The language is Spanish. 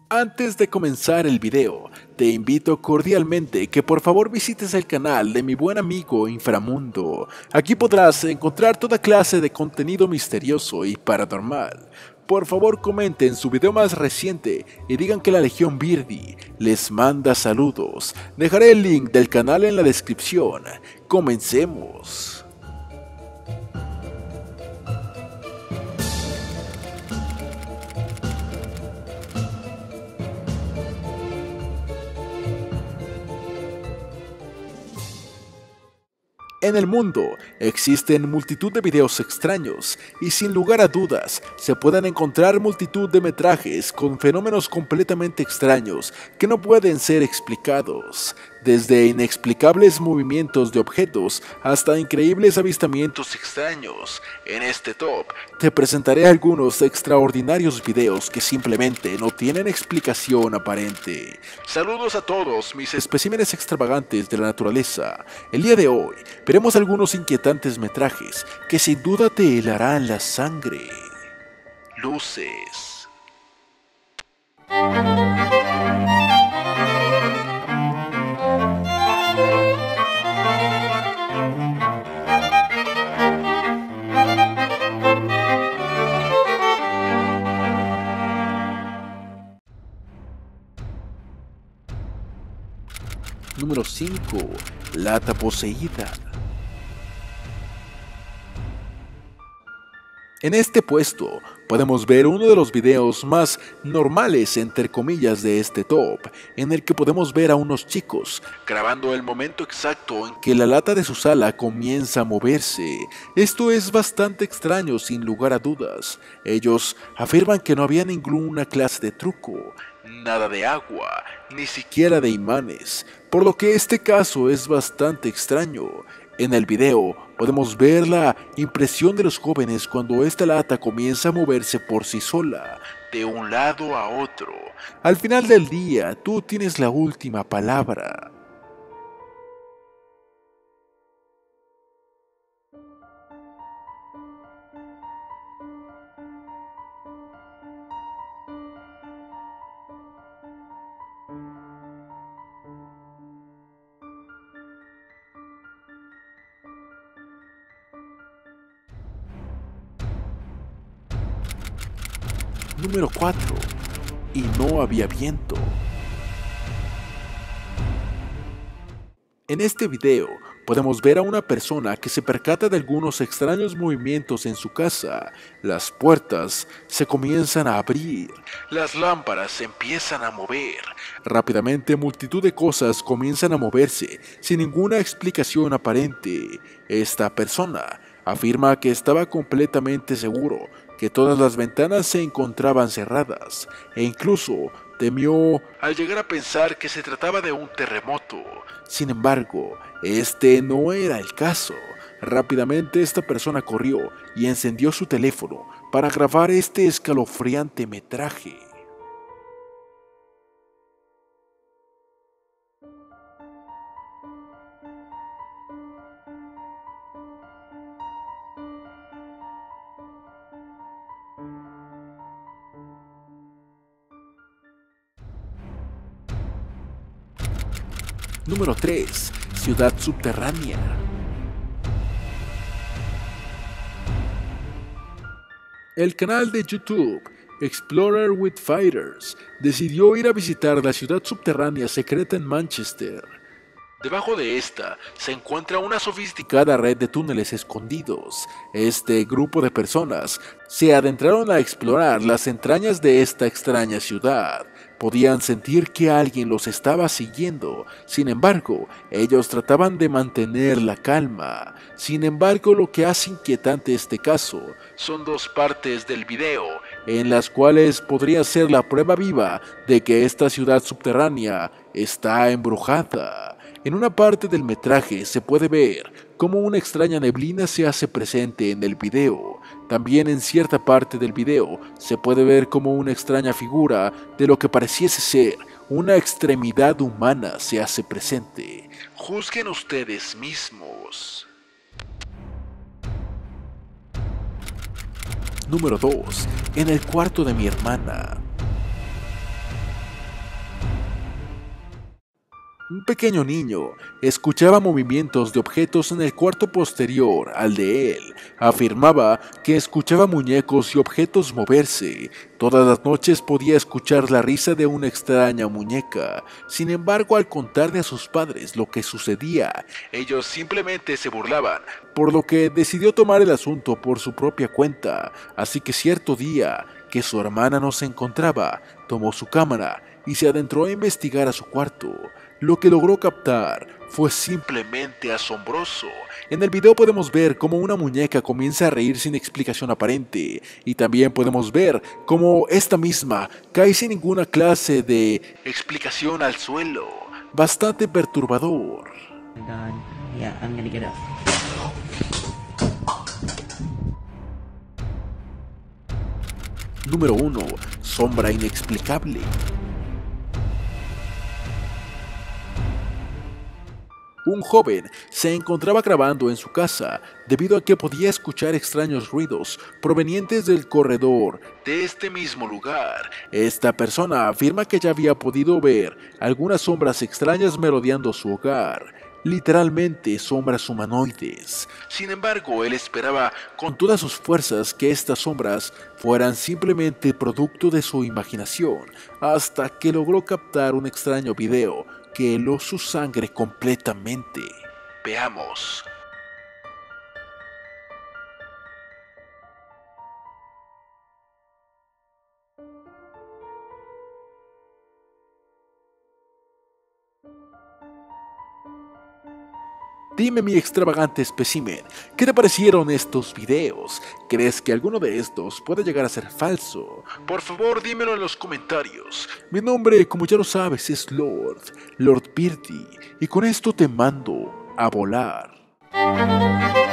Antes de comenzar el video, te invito cordialmente que por favor visites el canal de mi buen amigo Inframundo. Aquí podrás encontrar toda clase de contenido misterioso y paranormal. Por favor comenten su video más reciente y digan que la Legión Birdie les manda saludos. Dejaré el link del canal en la descripción. Comencemos. En el mundo existen multitud de videos extraños y sin lugar a dudas se pueden encontrar multitud de metrajes con fenómenos completamente extraños que no pueden ser explicados, desde inexplicables movimientos de objetos hasta increíbles avistamientos extraños. En este top te presentaré algunos extraordinarios videos que simplemente no tienen explicación aparente. Saludos a todos mis especímenes extravagantes de la naturaleza. El día de hoy veremos algunos inquietantes metrajes que sin duda te helarán la sangre. Luces. Número 5. Lata poseída. En este puesto podemos ver uno de los videos más normales entre comillas de este top, en el que podemos ver a unos chicos grabando el momento exacto en que la lata de su sala comienza a moverse. Esto es bastante extraño sin lugar a dudas. Ellos afirman que no había ninguna clase de truco, nada de agua, ni siquiera de imanes, por lo que este caso es bastante extraño. En el video podemos ver la impresión de los jóvenes cuando esta lata comienza a moverse por sí sola, de un lado a otro. Al final del día, tú tienes la última palabra. Número 4. Y no había viento. En este video podemos ver a una persona que se percata de algunos extraños movimientos en su casa. Las puertas se comienzan a abrir, las lámparas se empiezan a mover. Rápidamente multitud de cosas comienzan a moverse sin ninguna explicación aparente. Esta persona afirma que estaba completamente seguro que todas las ventanas se encontraban cerradas e incluso temió al llegar a pensar que se trataba de un terremoto. Sin embargo, este no era el caso. Rápidamente esta persona corrió y encendió su teléfono para grabar este escalofriante metraje. Número 3. Ciudad subterránea. El canal de YouTube Explorer with Fighters decidió ir a visitar la ciudad subterránea secreta en Manchester. Debajo de esta se encuentra una sofisticada red de túneles escondidos. Este grupo de personas se adentraron a explorar las entrañas de esta extraña ciudad. Podían sentir que alguien los estaba siguiendo, sin embargo, ellos trataban de mantener la calma. Sin embargo, lo que hace inquietante este caso son dos partes del video, en las cuales podría ser la prueba viva de que esta ciudad subterránea está embrujada. En una parte del metraje se puede ver cómo una extraña neblina se hace presente en el video. También en cierta parte del video se puede ver cómo una extraña figura de lo que pareciese ser una extremidad humana se hace presente. Juzguen ustedes mismos. Número 2. En el cuarto de mi hermana. Un pequeño niño escuchaba movimientos de objetos en el cuarto posterior al de él. Afirmaba que escuchaba muñecos y objetos moverse. Todas las noches podía escuchar la risa de una extraña muñeca. Sin embargo, al contarle a sus padres lo que sucedía, ellos simplemente se burlaban, por lo que decidió tomar el asunto por su propia cuenta. Así que cierto día, que su hermana no se encontraba, tomó su cámara y se adentró a investigar a su cuarto. Lo que logró captar fue simplemente asombroso. En el video podemos ver cómo una muñeca comienza a reír sin explicación aparente, y también podemos ver cómo esta misma cae sin ninguna clase de explicación al suelo. Bastante perturbador. My God. Yeah, I'm gonna get up. Número 1. Sombra inexplicable. Un joven se encontraba grabando en su casa debido a que podía escuchar extraños ruidos provenientes del corredor de este mismo lugar. Esta persona afirma que ya había podido ver algunas sombras extrañas merodeando su hogar, literalmente sombras humanoides. Sin embargo, él esperaba con todas sus fuerzas que estas sombras fueran simplemente producto de su imaginación, hasta que logró captar un extraño video que heló su sangre completamente. Veamos. Dime, mi extravagante espécimen, ¿qué te parecieron estos videos? ¿Crees que alguno de estos puede llegar a ser falso? Por favor, dímelo en los comentarios. Mi nombre, como ya lo sabes, es Lord Beardy, y con esto te mando a volar.